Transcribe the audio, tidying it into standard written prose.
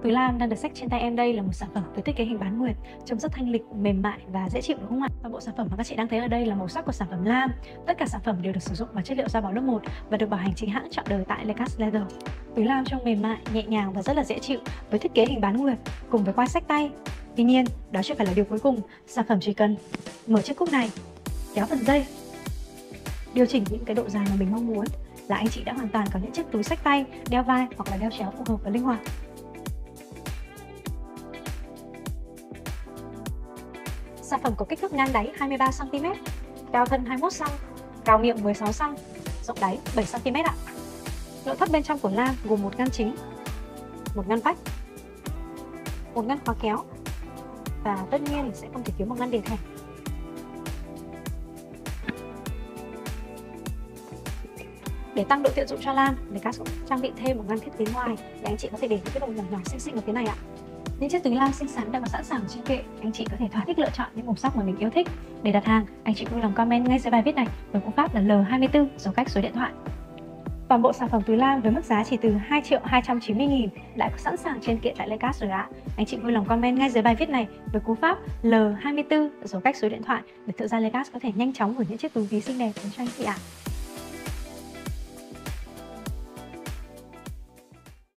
Túi lam đang được xách trên tay em đây là một sản phẩm với thiết kế hình bán nguyệt, trông rất thanh lịch, mềm mại và dễ chịu đúng không ạ? Và bộ sản phẩm mà các chị đang thấy ở đây là màu sắc của sản phẩm lam. Tất cả sản phẩm đều được sử dụng bằng chất liệu da bò lớp 1 và được bảo hành chính hãng trọn đời tại Lecas Leather. Túi lam trông mềm mại, nhẹ nhàng và rất là dễ chịu với thiết kế hình bán nguyệt cùng với quai xách tay. Tuy nhiên, đó chưa phải là điều cuối cùng. Sản phẩm chỉ cần mở chiếc cúc này, kéo phần dây, điều chỉnh những cái độ dài mà mình mong muốn là anh chị đã hoàn toàn có những chiếc túi xách tay, đeo vai hoặc là đeo chéo phù hợp và linh hoạt. Sản phẩm có kích thước ngang đáy 23 cm, cao thân 21 cm, cao miệng 16 cm, rộng đáy 7 cm ạ. Nội thất bên trong của lam gồm một ngăn chính, một ngăn vách, một ngăn khóa kéo và tất nhiên sẽ không thể thiếu một ngăn để thẻ. Để tăng độ tiện dụng cho lam, Lecas cũng trang bị thêm một ngăn thiết kế ngoài để anh chị có thể để những cái đồ nhỏ nhỏ xinh xinh ở phía này ạ. Những chiếc túi lam xinh xắn đã có sẵn sàng trên kệ, anh chị có thể thỏa thích lựa chọn những màu sắc mà mình yêu thích. Để đặt hàng, anh chị vui lòng comment ngay dưới bài viết này với cú pháp là L24 dấu cách số điện thoại. Toàn bộ sản phẩm túi lam với mức giá chỉ từ 2.290.000 đã có sẵn sàng trên kệ tại Lecas rồi ạ. Anh chị vui lòng comment ngay dưới bài viết này với cú pháp L24 dấu cách số điện thoại để thợ gia Lecas có thể nhanh chóng gửi những chiếc túi ví xinh đẹp đến cho anh chị ạ.